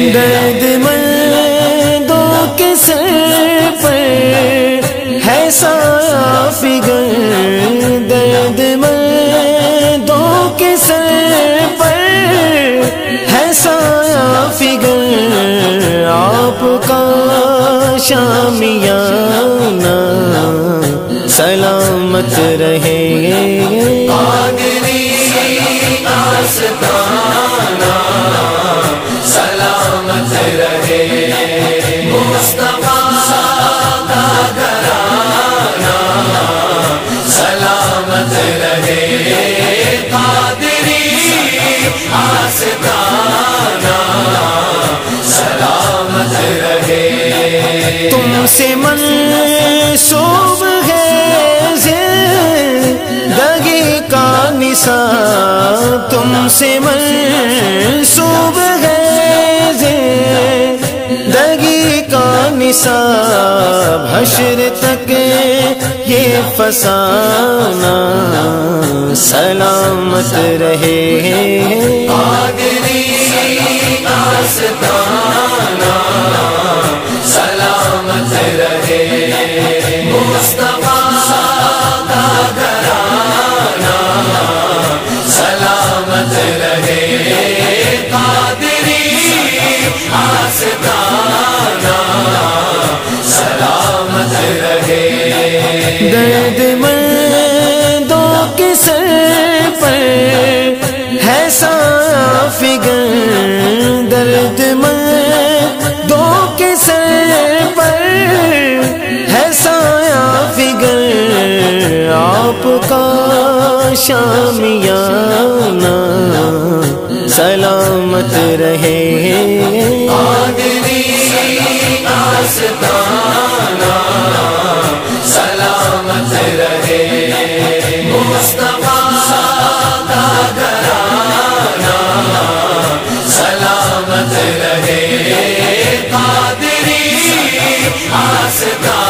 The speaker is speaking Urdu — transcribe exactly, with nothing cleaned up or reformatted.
درد مندوں کے سر پر ہے سایہ فگر، درد مندوں کے سر پر ہے سایہ فگر، آپ کا شامیانہ سلامت رہے، قادری آستانہ سلامت رہے، مصطفیٰ کا گھرانہ سلامت رہے، قادری آستانہ سلامت رہے۔ تم سے منسوب ہے زندگی کا نثار، تم سے منسوب ہے زندگی کا نثار، حشر تک یہ فسانہ سلامت رہے، قادری آستانہ سلامت رہے، مصطفیٰ کا گھرانہ سلامت رہے، قادری آستانہ سلامت رہے۔ درد مندوں کے سر پر ہے سایہ فگر، درد مندوں کے سر پر ہے سایہ فگر، آپ کا شامیانہ سلامت رہے، قادری آستانہ سلامت رہے، مصطفیٰ کا گھرانہ سلامت رہے، قادری آستانہ